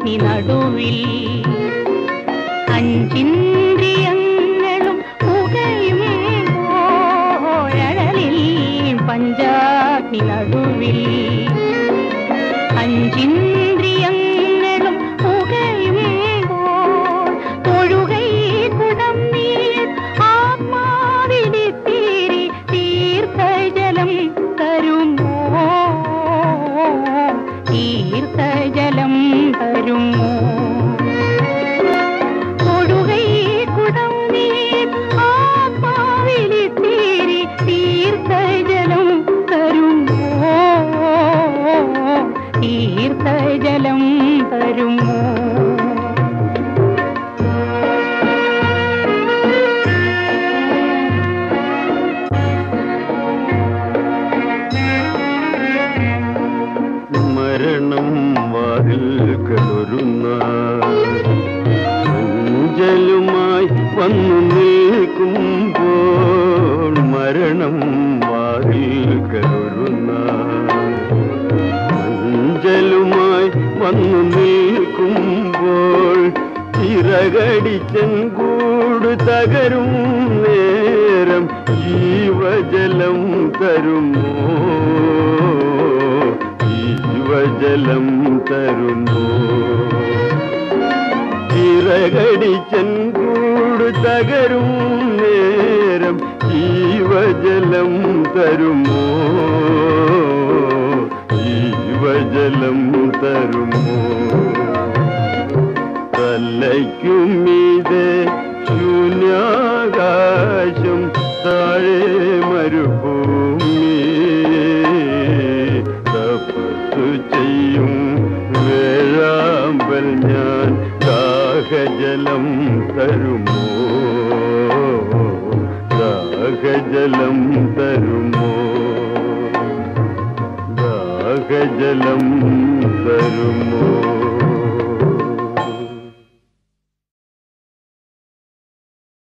പഞ്ചാഗ്നി നടുവിൽ അഞ്ചിന്ദ്രിയങ്ങളും പുകയുമ്പോഴഴലിൽ പഞ്ചാഗ്നി നടുവിൽ അഞ്ചിന്ദ്രിയങ്ങളും പുകയുമ്പോൾ തൊഴുകൈ കുടം നീർ ആത്മാവിലിത്തിരി തീർത്ഥജലം തരുമോ തീർത്ഥജലം തരുമോ തൊഴുകൈ കുടം നീർ ആത്മാവിലിത്തിരി തീർത്ഥജലം തരുമോ തീർത്ഥജലം തരുമോ മരണം വാതിൽ കയറുന്ന അഞ്ചലുമായി വന്നു നിൽക്കുമ്പോൾ മരണം വാതിൽ കയറുന്ന അഞ്ചലുമായി വന്നു നിൽക്കുമ്പോൾ ചിറകടിച്ചൻ കൂട് തകരും നേരം ജീവജലം തരുമോ ജീവജലം തരുമോ ചിറകടിച്ചൻ കൂട് തകരും നേരം ജീവജലം തരുമോ ജീവജലം തരുമോ തലയ്ക്കുമീതെ ശൂന്യാകാശം താഴെ മരുഭൂമി തപസ്സു ചെയ്യും വേഴാമ്പൽ ഞാൻ ദാഹജലം തരുമോ ദാഹജലം തരുമോ ദാഹജലം തരുമോ